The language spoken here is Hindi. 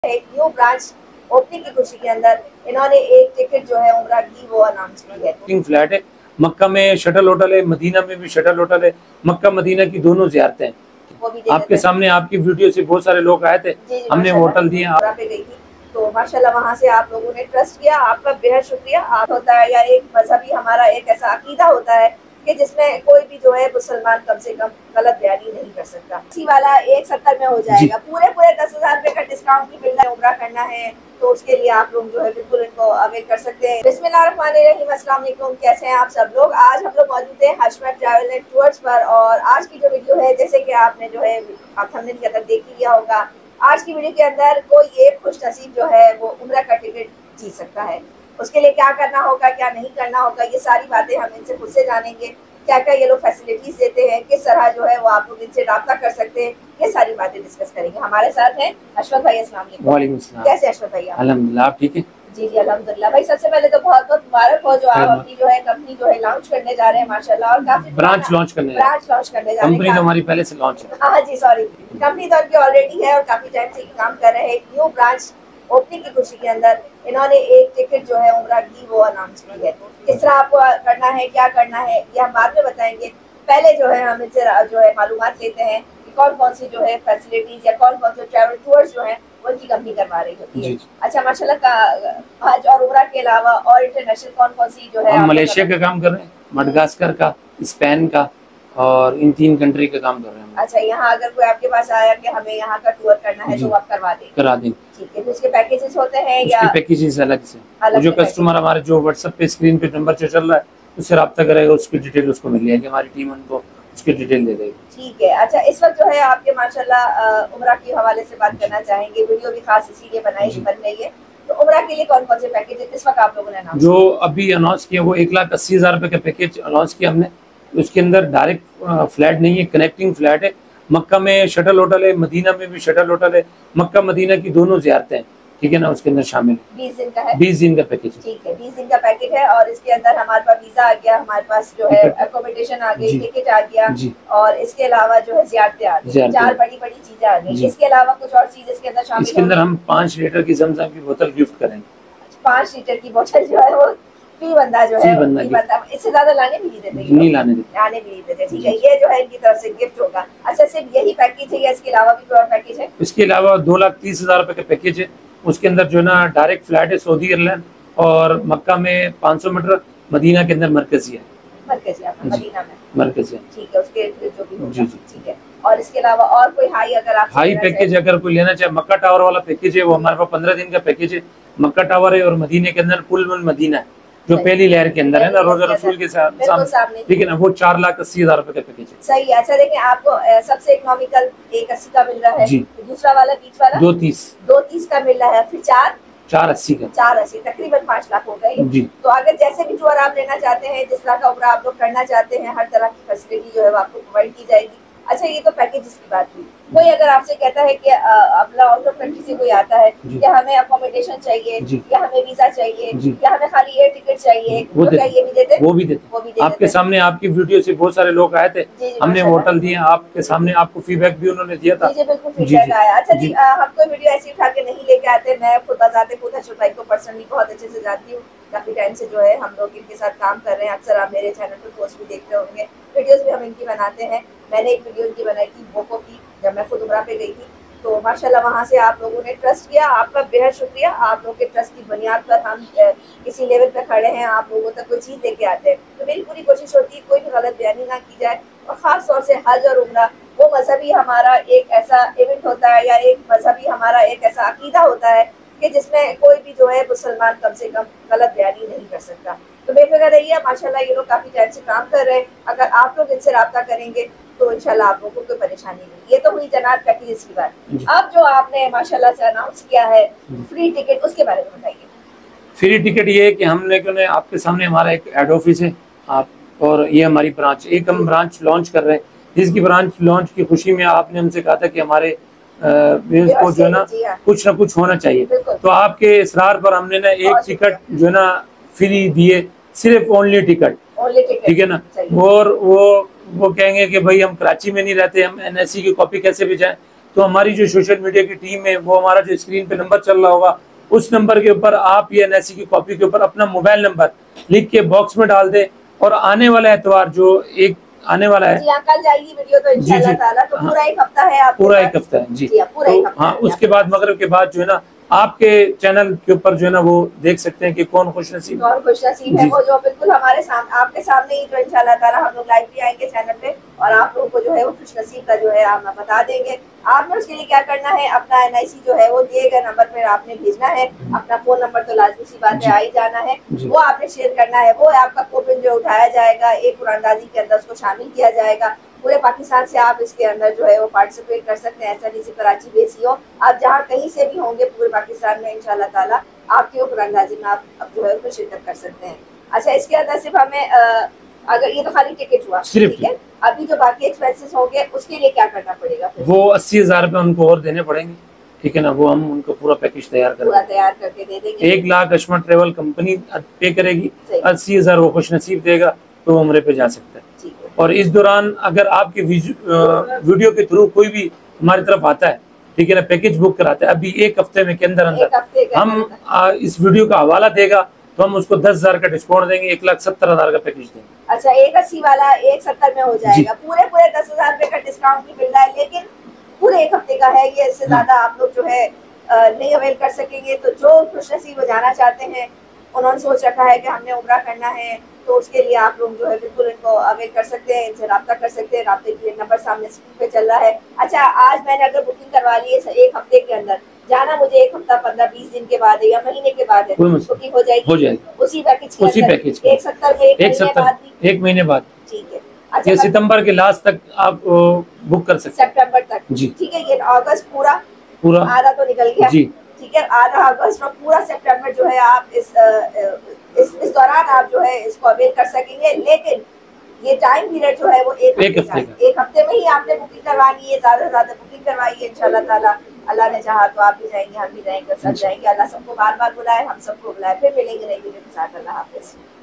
एक न्यू ब्रांच ओपनिंग की खुशी के अंदर इन्होंने एक टिकट जो है उम्रा की वो अनाउंस की है। फ्लैट है, मक्का में शटल होटल है, मदीना में भी शटल होटल है, मक्का मदीना की दोनों ज़ियारतें हैं। वो भी आपके सामने आपकी वीडियो से बहुत सारे लोग आए थे, हमने वो होटल दिए। उम्रा पे गई थी तो माशाल्लाह वहाँ से आप लोगों ने ट्रस्ट किया, आपका बेहद शुक्रिया। आप होता है या एक मजहबी हमारा एक ऐसा अकीदा होता है कि जिसमें कोई भी जो है मुसलमान कम से कम गलत बयानी नहीं कर सकता। इसी वाला 170 में हो जाएगा, पूरे 10,000 रुपए का डिस्काउंट भी मिल रहा है। उम्रा करना है तो उसके लिए आप लोग जो है बिल्कुल इनको अवेल कर सकते हैं। बिस्मिल्लाहिर्रहमानिर्रहीम, अस्सलाम वालेकुम, कैसे हैं आप सब लोग। आज हम लोग मौजूद हैं हशमत ट्रैवल एंड टूर्स पर और आज की जो वीडियो है, जैसे कि आपने जो है आप थंबनेल के अंदर देख लिया होगा, आज की वीडियो के अंदर कोई एक खुश नसीब जो है वो उम्रा का टिकट जीत सकता है। उसके लिए क्या करना होगा, क्या नहीं करना होगा, ये सारी बातें हम इनसे खुद से जानेंगे। क्या क्या ये लोग फैसिलिटीज देते हैं, किस तरह जो है वो आप लोग इनसे राब्ता कर सकते हैं, ये सारी बातें डिस्कस करेंगे। हमारे साथ हैं अशफक भाई। अस्सलाम वालेकुम। कैसे अशफक भाई? अल्हम्दुलिल्लाह, आप ठीक है? जी जी अल्हम्दुलिल्लाह भाई। सबसे पहले तो बहुत बहुत मुबारक हो जो आप अपनी जो है कंपनी जो है लॉन्च करने जा रहे हैं माशाल्लाह, और काफी ब्रांच लॉन्च करने जा रहे हैं। कंपनी तो हमारी पहले से लॉन्च है। हाँ जी, सॉरी, कंपनी तो आपकी ऑलरेडी है और काफी टाइम से काम कर रहे हैं। एक न्यू ब्रांच ओपनिंग की खुशी के अंदर इन्होंने एक टिकट जो है उम्रा की वो अनाउंस की है। किस तरह आपको करना है, क्या करना है, ये हम बाद में बताएंगे। पहले जो है हम इनसे जो है मालूमात लेते हैं कि कौन कौन सी जो है फैसिलिटीज या कौन कौन से ट्रैवल टूर्स जो है उनकी कंपनी करवा रही होती है। अच्छा, माशाल्लाह का हज और उम्रा के अलावा और इंटरनेशनल कौन कौन सी जो है? हम मलेशिया का काम कर रहे हैं, मडगास्कर का, स्पेन का, और इन 3 कंट्री का काम कर रहे हैं। अच्छा, यहाँ अगर कोई आपके पास आया कि हमें यहाँ का टूर करना है तो आप करवा देंगे? करा देंगे। ठीक है, तो उसके पैकेजेस होते हैं या पैकेजेस अलग से? जो कस्टमर हमारे जो व्हाट्सएप पे स्क्रीन पे नंबर चल रहा है उससे रब्ता करेगा, उसकी डिटेल उसको मिल जाएगी, हमारी टीम उनको उसकी डिटेल दे देगी। ठीक है। अच्छा, इस वक्त जो है आपके माशाल्लाह उम्रा के हवाले से बात करना चाहेंगे। वीडियो भी खास इसीलिए बन रही है। तो उम्रा के लिए कौन कौन से पैकेज इस वक्त आप लोगों ने अनाउंस? जो अभी अनाउंस किया वो 1,80,000 रुपए का पैकेज अनाउंस किया हमने। उसके अंदर डायरेक्ट फ्लैट नहीं है, कनेक्टिंग फ्लैट है। मक्का में शटल होटल है, मदीना में भी शटल होटल है, मक्का मदीना की दोनों ज़ियारतें हैं, ठीक है ना, उसके अंदर शामिल है। 20 दिन का है? 20 दिन का पैकेज। ठीक है, 20 दिन का पैकेज है और इसके अंदर हमारे पास वीजा आ गया, हमारे पास जो है अकोमोडेशन आ गई, टिकट आ गया, और इसके अलावा जो है ज़ियारतें आ गई, 4 बड़ी बड़ी चीजें आ गई। इसके अलावा कुछ और चीज इसके अंदर शामिल? इसके अंदर हम 5 लीटर की ज़मज़म की बोतल गिफ्ट करेंगे। 5 लीटर की बोतल जो है वो फी बंदा जो है, इससे ज्यादा लाने भी नहीं देते, नहीं लाने भी नहीं देते। ठीक है, ये जो है इनकी तरफ से गिफ्ट होगा। अच्छा, सिर्फ यही पैकेज है या इसके अलावा भी कोई और पैकेज है? इसके अलावा 2,30,000 रुपए का पैकेज है। उसके अंदर जो है ना डायरेक्ट फ्लैट है सऊदी एयरलाइन, और मक्का में 500 मीटर, मदीना के अंदर मरकजी है। मदीना में मरकजी है, ठीक है, उसके जो भी होगा। ठीक है, और इसके अलावा और कोई हाई अगर आप हाई पैकेज अगर कोई लेना चाहे, मक्का टावर वाला पैकेज है, वो हमारे पास 15 दिन का पैकेज है। मक्का टावर है और मदीने के अंदर पुल मदीना है जो पहली लहर के अंदर है ना, रोजा रसूल के सामने, ठीक है ना, वो 4,80,000 रुपए का पैकेज है। सही है। अच्छा, देखिए आपको सबसे इकोनॉमिकल 180 का मिल रहा है, दूसरा वाला बीच वाला 230 का मिल रहा है, फिर 480 का, 480, तकरीबन 5 लाख हो गए। तो अगर जैसे भी टूर आप लेना चाहते हैं, जिस तरह का उम्रा आप लोग करना चाहते हैं, हर तरह की फैसिलिटी जो है वो आपको प्रोवाइड की जाएगी। अच्छा, ये तो पैकेजेस की बात हुई। कोई अगर आपसे कहता है कि अपना आउट ऑफ कंट्री से कोई आता है कि हमें अकोमोडेशन चाहिए या हमें वीजा चाहिए या हमें खाली एयर टिकट चाहिए, वो क्या ये भी देते? वो भी देते। आपके सामने आपकी वीडियो से बहुत सारे लोग आए थे, हमने होटल दिए आपके सामने, आपको फीडबैक भी उन्होंने दिया था। जी बिल्कुल फीडबैक आया। अच्छा जी, हम कोई वीडियो ऐसी उठा के नहीं लेके आते। मैं खुद आजाते खुद अशफक भाई को पर्सनली बहुत अच्छे से जानती हूँ, काफी टाइम से जो है हम लोग इनके साथ काम कर रहे हैं। अक्सर आप मेरे चैनल पर पोस्ट भी देखते होंगे, वीडियोस भी हम इनकी बनाते हैं। मैंने एक वीडियो इनकी बनाई थी वोको की, जब मैं खुद उम्रा पे गई थी। तो माशाल्लाह वहाँ से आप लोगों ने ट्रस्ट किया, आपका बेहद शुक्रिया। आप लोग के ट्रस्ट की बुनियाद पर हम किसी लेवल पे खड़े हैं, आप लोगों तक कोई चीज़ लेके आते हैं। तो मेरी पूरी कोशिश होती है कोई भी गलत बयानी ना की जाए, और ख़ास तौर से हज और उम्रा वो मजहबी हमारा एक ऐसा इवेंट होता है या एक मजहबी हमारा एक ऐसा अकीदा होता है कि जिसमें कोई भी जो है मुसलमान कम से कम गलत बयानी नहीं कर सकता। तो बेफिक्र रहिए, माशाल्लाह ये लोग काफ़ी टाइम से काम कर रहे हैं। अगर आप लोग इनसे रब्ता करेंगे तो इंशाल्लाह आप लोगों को कोई परेशानी नहीं। ये तो हुई जनाब पैकेज की बात। अब जो आपने माशाल्लाह से अनाउंस किया है फ्री टिकट, उसके बारे में बताइए। फ्री टिकट ये है कि हमने आपके सामने हमारा एक हेड ऑफिस है आप, और ये हमारी ब्रांच, एक हम ब्रांच लॉन्च कर रहे हैं, जिसकी ब्रांच लॉन्च की खुशी में आपने हमसे कहा था कि हमारे को जो है ना कुछ ना कुछ होना चाहिए। तो आपके इसरार पर हमने ना एक टिकट जो है ना फ्री दिए, सिर्फ ओनली टिकट, ठीक है ना। और वो कहेंगे कि भाई हम कराची में नहीं रहते, हम NSE की कॉपी कैसे भी जाएं, तो हमारी जो सोशल मीडिया की टीम है वो हमारा जो स्क्रीन पे नंबर चल रहा होगा उस नंबर के ऊपर आप ये एनआईसी की कॉपी के ऊपर अपना मोबाइल नंबर लिख के बॉक्स में डाल दे। और आने वाला एतवार जो एक आने वाला है, कल जाएगी वीडियो तो इंशाल्लाह ताला, तो पूरा एक हफ्ता है आपके पूरा एक हफ्ता है जी। हाँ, उसके बाद मगरिब के बाद जो है ना आपके चैनल के ऊपर जो है ना वो देख सकते हैं कि कौन खुशनसीब है वो जो बिल्कुल हमारे सामने आपके सामने ही जो इंशाल्लाह ताला हम लोग लाइव भी आएंगे चैनल पे और आप लोगों को जो है वो खुशनसीब का जो है हम बता देंगे। आपने उसके लिए क्या करना है, अपना एनआईसी जो है वो दिए गए नंबर पे आपने भेजना है। अपना फोन नंबर तो लाजमी सी बात है, आ ही जाना है, वो आपने शेयर करना है। वो आपका कूपन जो उठाया जाएगा एक कुरानदाजी के अंदर उसको शामिल किया जाएगा। पूरे पाकिस्तान से आप इसके अंदर जो है वो पार्टिसिपेट कर सकते हैं। ऐसा नहीं सिर्फ कराची बेस ही हो, आप जहाँ कहीं से भी होंगे पूरे पाकिस्तान में इंशाल्लाह ताला आपकी वो कुरानदाजी में आप जो है उसमें शिरकत कर सकते हैं। अच्छा, इसके अंदर सिर्फ हमें अगर ये तो खाली टिकट हुआ, ठीक है, अभी जो बाकी एक्सपेंसेस होंगे उसके लिए क्या करना पड़ेगा फिर? वो 80,000 रुपए उनको और देने पड़ेंगे, ठीक है ना। वो हम उनको पूरा पैकेज तैयार करके दे देंगे। 1 लाख अशमा ट्रेवल कंपनी पे करेगी, 80,000 वो खुशनसीब देगा तो उम्रे पे जा सकता है। और इस दौरान अगर आपके वीडियो के थ्रू कोई भी हमारी तरफ आता है, ठीक है ना, पैकेज बुक कराता है, अभी एक हफ्ते में के अंदर हम इस वीडियो का हवाला देगा तो हम उसको 10,000 का डिस्काउंट देंगे, 1,70,000 का पैकेज देंगे। अच्छा, 180 वाला 170 में हो जाएगा। पूरे 10,000 रुपए का डिस्काउंट भी मिल रहा है, लेकिन पूरे एक हफ्ते का है ये, इससे ज्यादा आप लोग जो है नहीं अवेल कर सकेंगे। तो जो खुशनसीब हो जाना चाहते हैं, उन्होंने सोच रखा है कि हमने उम्रा करना है, तो उसके लिए आप लोग जो है बिल्कुल इनको अवेल कर सकते हैं, इनसे रब्ता कर सकते हैं। रब्ते के लिए नंबर सामने स्क्रीन पे चल रहा है। अच्छा, आज मैंने अगर बुकिंग करवा ली है एक हफ्ते के अंदर, जाना मुझे एक हफ्ता 15-20 दिन के बाद है या महीने के बाद है, बुकिंग हो जाएगी उसी पैकेज के अंदर 170 में एक महीने बाद, ठीक है। अच्छा, ये सितंबर के लास्ट तक आप बुक कर सकते हैं, सितंबर तक जी, ठीक है। ये अगस्त पूरा आधा तो निकल गया जी, ठीक है। आधा अगस्त और पूरा सितंबर जो है आप इस दौरान आप जो है इसको अवेल कर सकेंगे। लेकिन ये टाइम पीरियड जो है वो एक हफ्ते में ही आपने बुकिंग करवानी है। ज्यादा से ज्यादा बुकिंग करवाइए इंशाल्लाह ताला। अल्लाह ने चाहा तो आप भी जाएंगे, हम भी जाएंगे, सब जाएंगे। अल्लाह सबको बार बार बुलाए, हम सबको बुलाए। फिर मिलेंगे नई वीडियो के साथ। अल्लाह हाफिज।